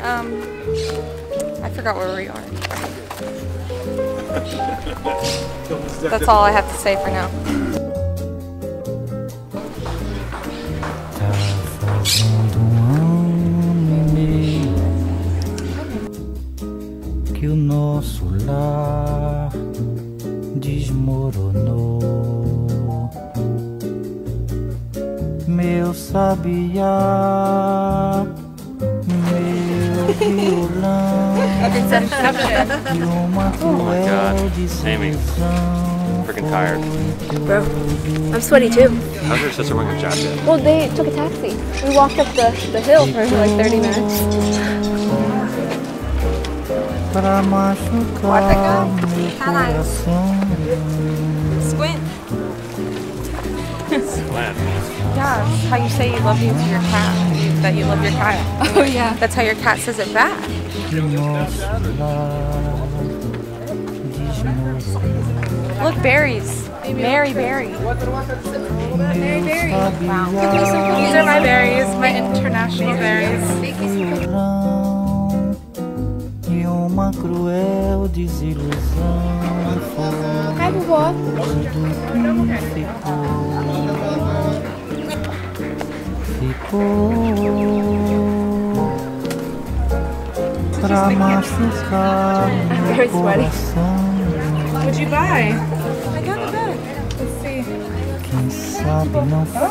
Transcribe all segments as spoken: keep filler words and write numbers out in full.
Um, I forgot where we are. That's all I have to say for now. Que o nosso lar desmoronou, meu sabiá, meu violão, e uma cruel desilusão. Freaking tired. Bro, I'm sweaty too. How's your sister wearing a jacket? Well, they took a taxi. We walked up the, the hill for like thirty minutes. Pra machucar meu coração. Squint. Squint. Yeah, how you say you love you to your cat. That you love your cat. Oh yeah. That's how your cat says it back. Look, berries. Mary berry. Mary Berry. Wow. These are my berries, my international berries. E uma cruel desilusão foi. Hi, vovó. Ficou, ficou pra machucar meu coração. What'd you buy? I got a bag. Let's see. Quem sabe não foi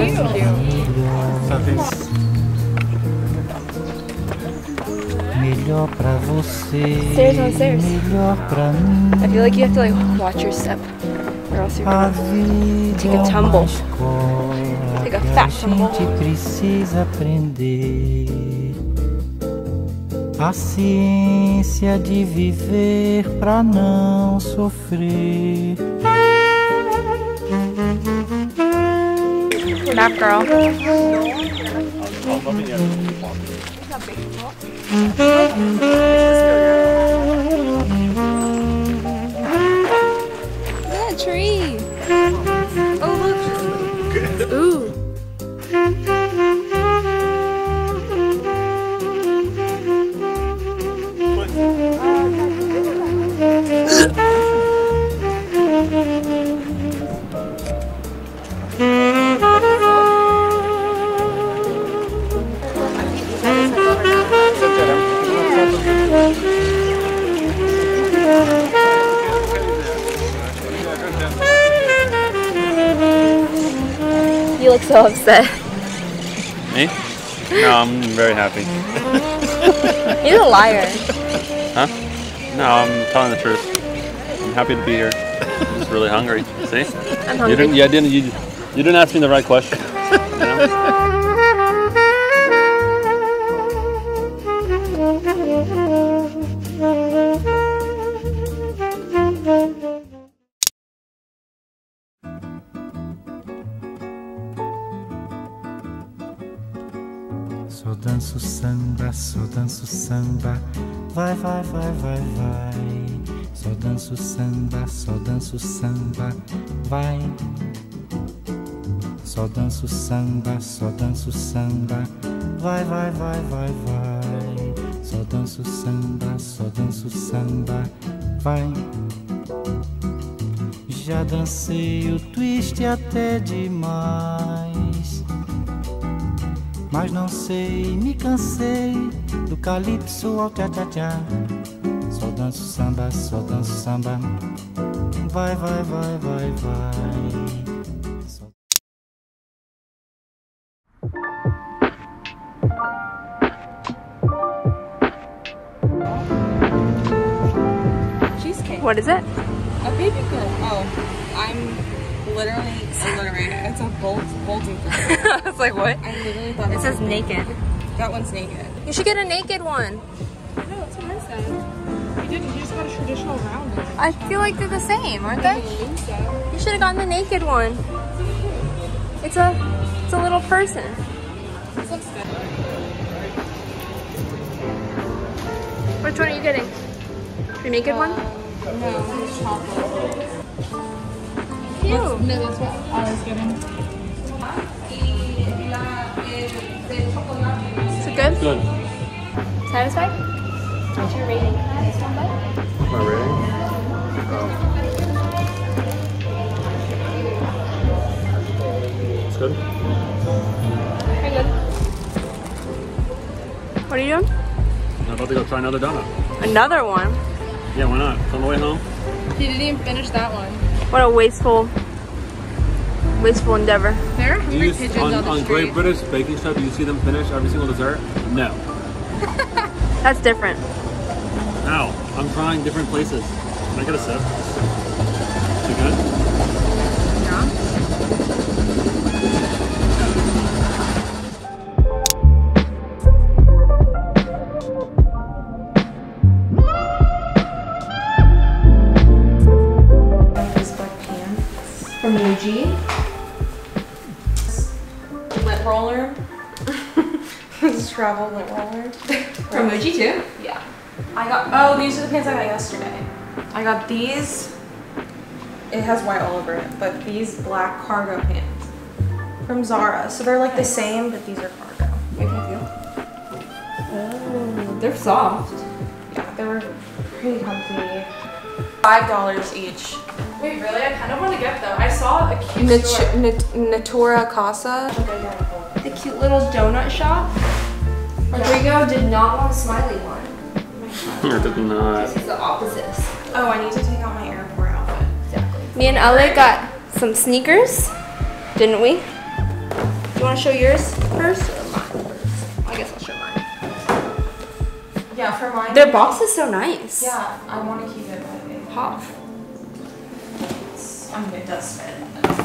melhor pra você, Stairs on stairs. melhor pra mim. I feel like you have to like watch your step, or else you're A gonna vida take a é uma tumble. escola Take a que a fat tumble. gente precisa aprender. A ciência de viver pra não sofrer. Nap girl. Yeah, tree. Oh look. Ooh. You look so upset. Me? No, I'm very happy. He's a liar. Huh? No, I'm telling the truth. I'm happy to be here. I'm just really hungry. See? I'm hungry. You didn't. Yeah, didn't you? You didn't ask me the right question. You know? Só danço samba, só danço samba, vai, vai, vai, vai, vai. Só danço samba, só danço samba, vai. Só danço samba, só danço samba, vai, vai, vai, vai, vai. Só danço samba, só danço samba, vai. Já dancei o twist até demais, mas não sei, me cansei do calypso ao tchá-tchá-tchá. Só danço samba, só danço samba, vai, vai, vai, vai, vai. Só... Cheesecake. What is it? A baby girl. Oh, I'm literally illiterate. It's a bolt, bolting thing. I was like, what? I literally thought It says naked. that one's naked. You should get a naked one. No, that's what I said. You didn't. You just got a traditional round one. I feel like they're the same, aren't I they? believe so. You should have gotten the naked one. It's a, it's a little person. This looks good. Which one are you getting? The naked one? No, it's chocolate. Cute. No, that's what I was getting. Is it good? Good. Satisfied? What's your rating? Samba? My rating? Oh. It's good. Very good. What are you doing? I'm about to go try another donut. Another one? Yeah, why not? It's on the way home. He didn't even finish that one. What a wasteful, wasteful endeavor. There are Do hungry you, pigeons on, on the on street. Great British Baking Show, do you see them finish every single dessert? No. That's different. Ow. I'm trying different places. Can I get a sip? You good? Yeah. From U G. Lint roller. This travel lint roller. From U G too? Yeah. I got, oh, these are the pants I got yesterday. I got these. It has white all over it, but these black cargo pants from Zara. So they're like the same, but these are cargo. Wait, can I feel? Oh, they're soft. Yeah, they were pretty comfy. Five dollars each. Wait, really? I kind of want to get them. I saw a cute Nat store. Nat Natura Casa. The cute little donut shop. Rodrigo did not want a smiley one. I did not. This is the opposite. Oh, I need to take out my airport outfit. Exactly. Me and Ale got some sneakers, didn't we? You want to show yours first or mine first? I guess I'll show mine. Yeah, for mine. Their box is so nice. Yeah, I want to keep it, but it Pop. It's, I mean, it does fit.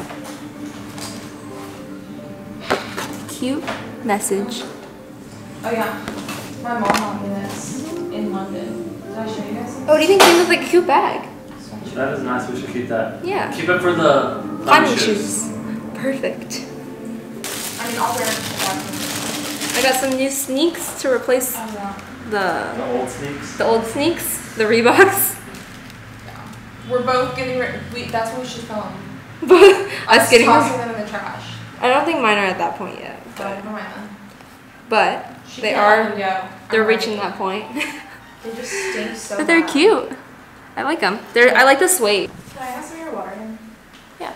Cute message. Oh yeah, my mom bought me this in London. Did I show you guys? Oh, do you think this is like a cute bag? That is nice. We should keep that. Yeah. Keep it for the Climbing shoes. Perfect. I mean, I'll wear it. I got some new sneaks to replace Oh yeah. the The old sneaks. the old sneaks, the Reeboks. Yeah. We're both getting rid. We that's what we should film. Us getting tossing them in the trash. I don't think mine are at that point yet, But but never mind then. but She they can't are. let them go. They're I'm reaching ready. that point. They just stink so But they're bad. cute. I like them. They're I like the suede. Can I have some of your water in? Yeah.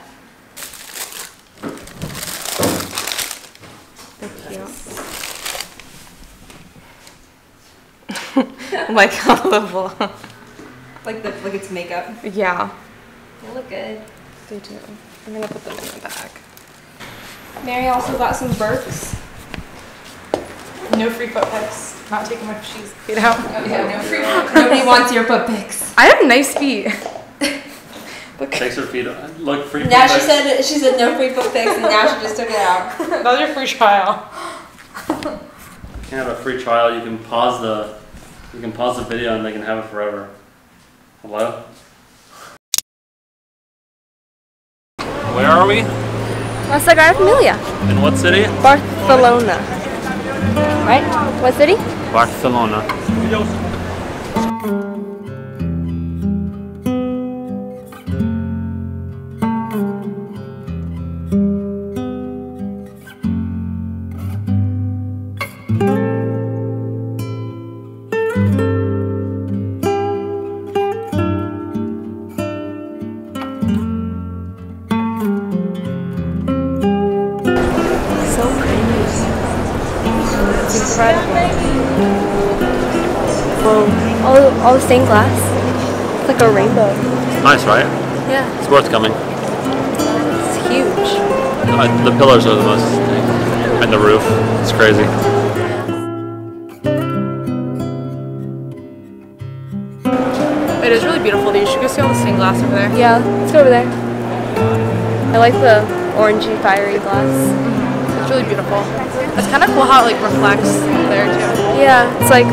They're cute. Like how level. Like the like it's makeup. Yeah. They look good. They do. I'm gonna put them in the bag. Mary also got some Birks. No free foot pics. Not taking my shoes feet out. Oh, yeah, no free Nobody wants your foot pics. I have nice feet. Look. Takes her feet. Look, free. Now she said she said no free foot pics, and now she just took it out. That's your free trial. You can have a free trial. You can pause the. You can pause the video and they can have it forever. Hello. Where are we? La Sagrada Familia. In what city? Barcelona. Right? What city? Barcelona. Whoa. All, all the stained glass. It's like a rainbow. Nice, right? Yeah. It's worth coming. It's huge. Uh, the pillars are the most, and the roof. It's crazy. It is really beautiful. You should go see all the stained glass over there. Yeah, let's go over there. I like the orangey fiery glass. It's really beautiful. It's kind of cool how it like reflects there too. Yeah, it's like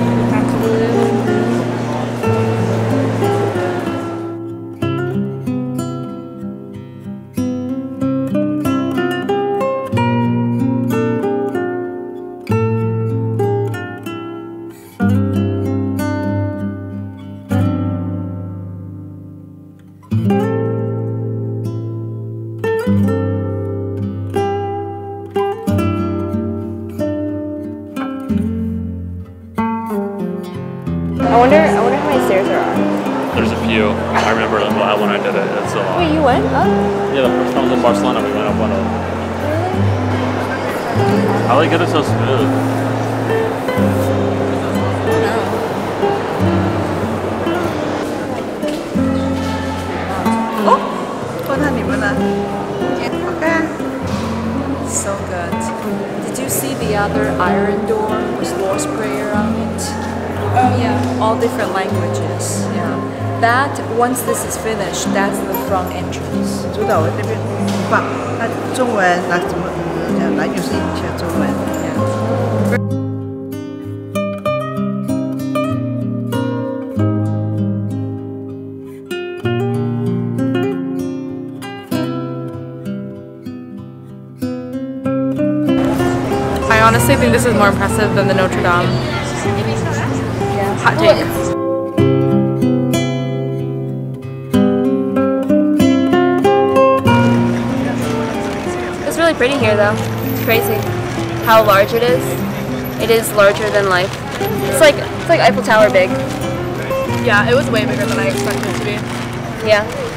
You went up? Yeah, the first time I was in Barcelona, we went up one of them. How they get it so smooth? Oh, 看看你们了，好看。So good. Did you see the other iron door with Lord's Prayer on it? Oh yeah. All different languages. Yeah. That once this is finished, that's the front entrance. 主导这边很棒，他中文拿什么嗯来就是学中文。 I honestly think this is more impressive than the Notre Dame. Yeah. Hot take. It's really pretty here though. It's crazy how large it is. It is larger than life. It's like it's like Eiffel Tower big. Yeah, it was way bigger than I expected it to be. Yeah.